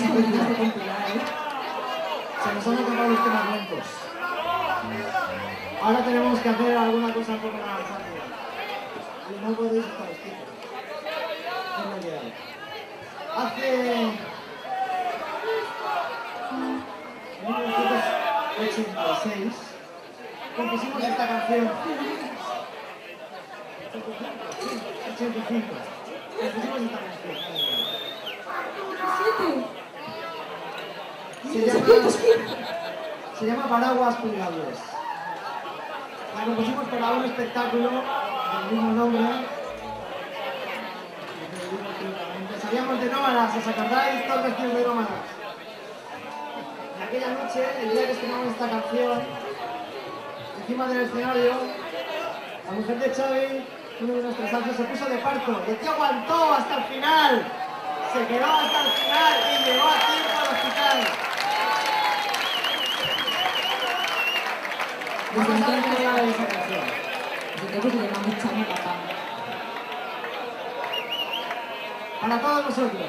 Se nos han acabado los temas lentos. Ahora tenemos que hacer alguna cosa un poco más rápida. Y no podéis estar quietos. Es lo que hay. Hace 1986 compusimos esta canción. 85. Compusimos esta canción. Se llama Paraguas Plegables. La compusimos para un espectáculo del mismo nombre. Salíamos de nómadas, ¿os acordáis? Todos vestidos de nómadas. En aquella noche, el día que estrenamos esta canción, encima del escenario, la mujer de Xavi, uno de nuestros socios, se puso de parto. Y el tío aguantó hasta el final. Se quedó hasta el final y llegó a tiempo al hospital. Vamos a ver esa canción. Yo creo que le llamamos Chami Papá. Para todos nosotros.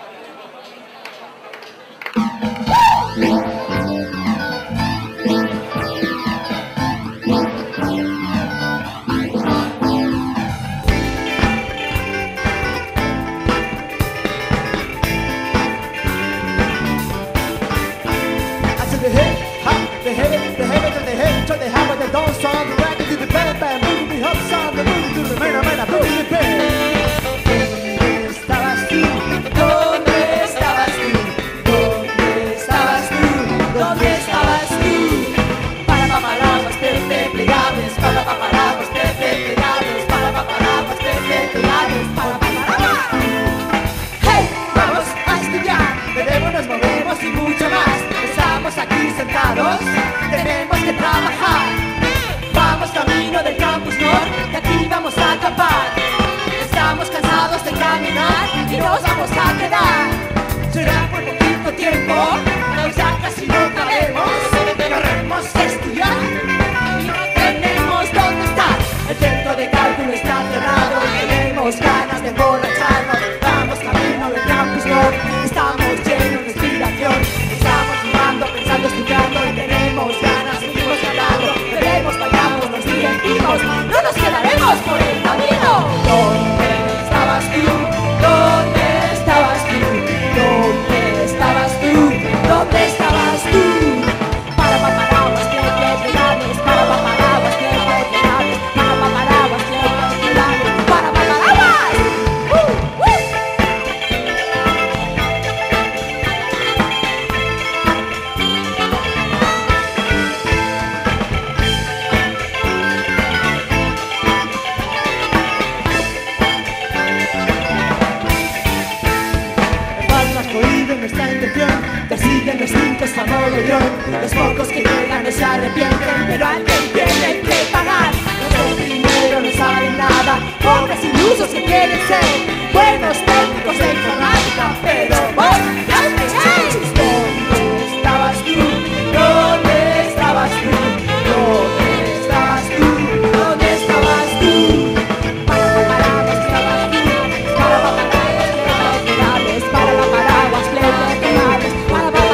Tenemos que trabajar. Vamos camino del Campus Norte, de aquí vamos a acampar. Estamos cansados de caminar y nos vamos a quedar. Será por poquito tiempo, ya casi no cabemos. Queremos estudiar y no tenemos dónde estar. El centro de cálculo está cerrado y tenemos ganas de emborracharnos. Vamos camino del Campus Norte, estamos llenos de inspiración. Estamos jugando, pensando, estudiando y tenemos ganas, seguimos hablando. Bebemos, bailamos, nos divertimos, no nos quedaremos por el camino. ¿Dónde estabas tú? ¿Dónde estabas tú? ¿Dónde estabas tú? ¿Dónde estabas tú? Para paraguas, plegables, para paraguas, plegables, para paraguas, plegables, para paraguas. Nuestra intención, te siguen los cintos a mogollón. Los pocos que llegan no se arrepienten, pero alguien tiene que pagar. Los de primero no saben nada, pobres ilusos que quieren ser buenos técnicos de informática, pero vos ya me echéis. ¿Dónde estabas tú? ¿Dónde estabas tú? ¿Dónde estabas tú? ¿Dónde estabas tú? Para paraguas, estabas tú. Para paraguas, plegables, para paraguas, plegables, para paraguas.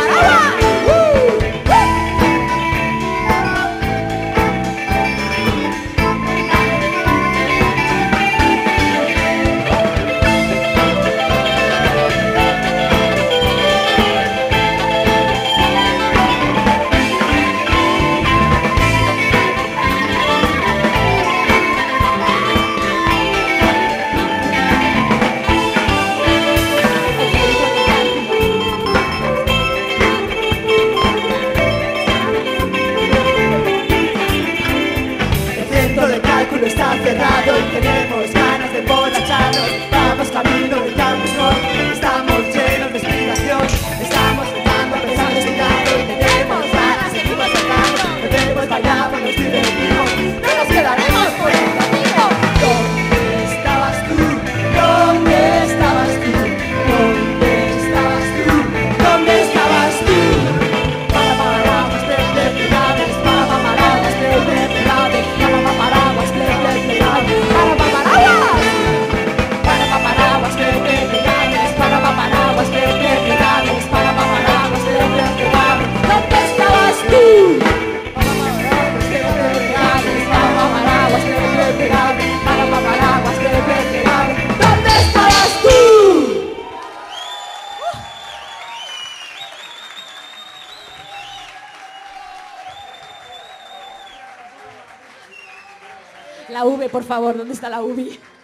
Está cerrado y tenemos ganas de emborracharnos. Vamos camino del Campus Norte, estamos llenos de inspiración. Estamos pensando, estudiando y tenemos ganas, seguimos sacando. Bebemos, bailamos, nos divertimos, no nos quedaremos por el camino. ¿Dónde estabas tú? ¿Dónde estabas tú? ¿Dónde estabas tú? ¿Dónde estabas tú? Para paraguas, plegables, para paraguas, plegables, para paraguas, plegables, para paraguas, para paraguas, plegables, para paraguas. la V, por favor, ¿dónde está la UBI?